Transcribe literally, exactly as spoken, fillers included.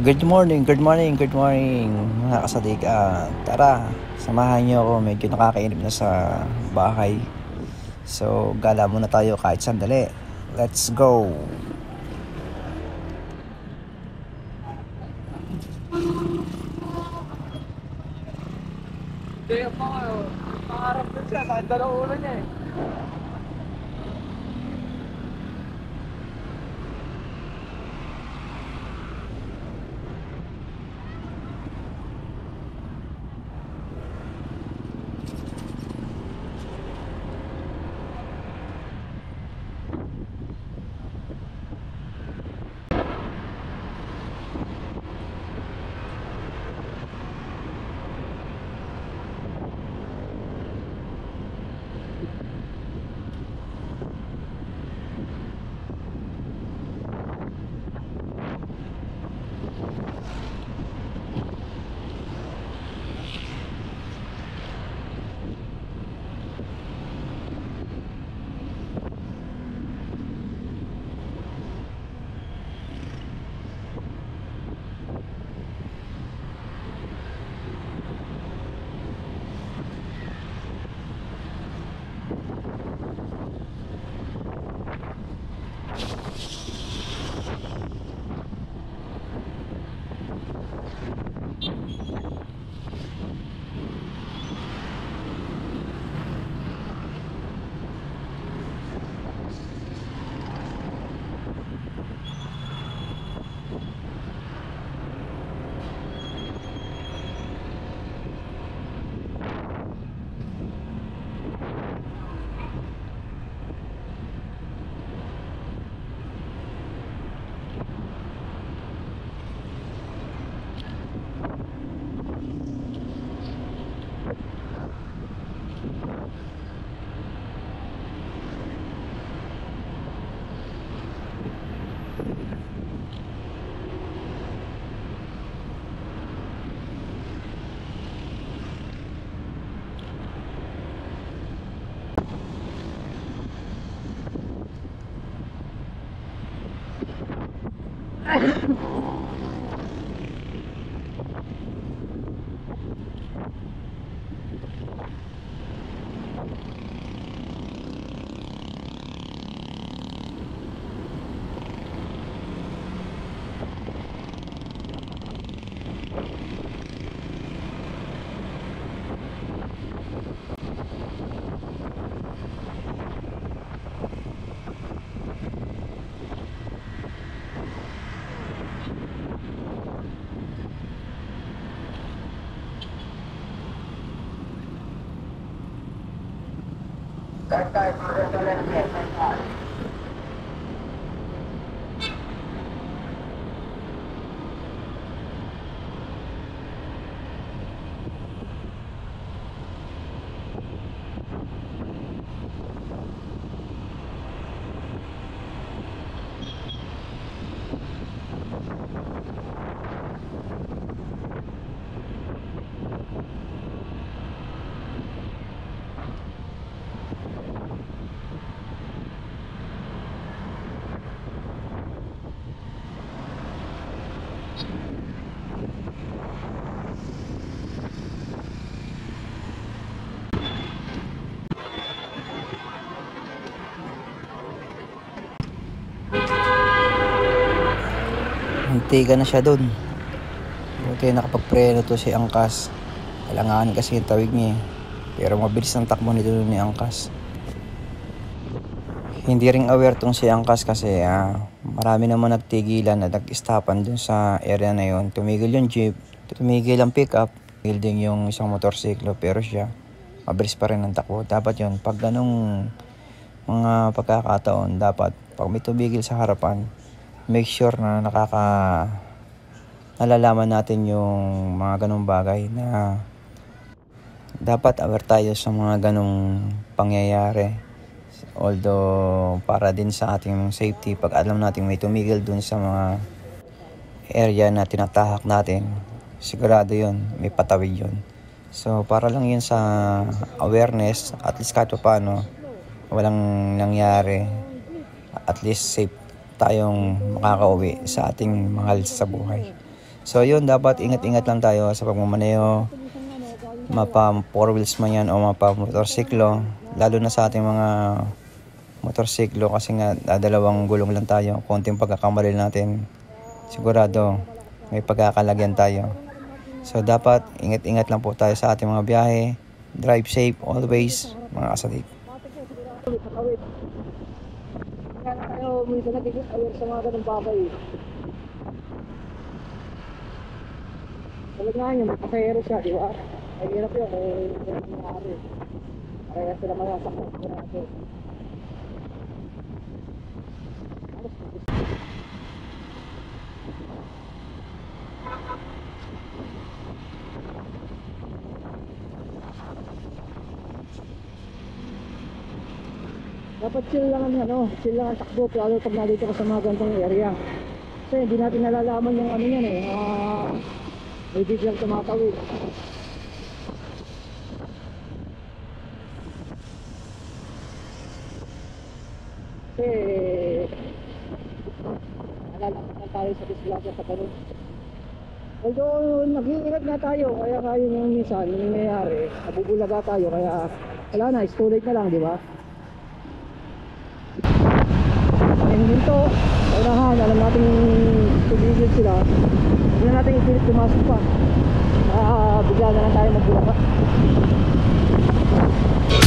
Good morning, good morning, good morning mga kasadik. Ah, tara, samahan niyo ako. Medyo nakakainip na sa bahay. So, gala muna tayo kahit sandali. Let's go! Kaya pa nga, pangarap din siya, kahit dalawang ulo niya eh. Hintiga na siya dun. Buti nakapagpreno to si Angkas. Kailangan kasi yung tawid niya eh. Pero mabilis ang takbo nito ni Angkas. Hindi ring aware tong si Angkas kasi ah, marami naman nagtigilan na nag-stopan dun sa area na yon. Tumigil yung jeep, tumigil ang pickup, tumigil din yung isang motorsiklo, pero siya mabilis pa rin ang takbo. Dapat yon, pag ganong mga pagkakataon, dapat pag may tumigil sa harapan, make sure na nakaka nalalaman natin yung mga ganong bagay na dapat aware tayo sa mga ganong pangyayari. Although para din sa ating safety, pag alam natin may tumigil dun sa mga area na tinatahak natin, sigurado yun, may patawid yun. So para lang yun sa awareness, at least kahit paano walang nangyari, at least safe tayong makakauwi sa ating mahal sa buhay. So yun, dapat ingat-ingat lang tayo sa pagmamaneho. Mapa four wheels man yan o mapa motorsiklo. Lalo na sa ating mga motorsiklo kasi nga dalawang gulong lang tayo. Konting pagkakamali natin, sigurado may pagkakalagyan tayo. So dapat ingat-ingat lang po tayo sa ating mga biyahe. Drive safe always, mga kasalik. Kaya na kayo, minsan nagiging aware sa mga ganung bagay. Tulad nga yun, makasayero siya, di ba? Ay hirap yun, eh, ganun nangyari. Kaya sila masasakot ko natin. Dapat chill lang ang ano, chill lang ang takbo, lalo pag nandito ka sa mga ganitong area. Kasi hindi natin nalalaman yung ano yan eh, uh, may biglang tumatawid. Kasi nalalaman na tayo sa disgrasya sa ganun. Although nag-iingat nga tayo, kaya kaya yung minsan yung nangyayari, nabubulaga tayo, kaya wala na, it's too late na lang, di ba? Yung dito, unahan, alam natin tumigil sila, hindi na natin ipilit pumasok pa, ah, bigla na lang tayo magbulaga.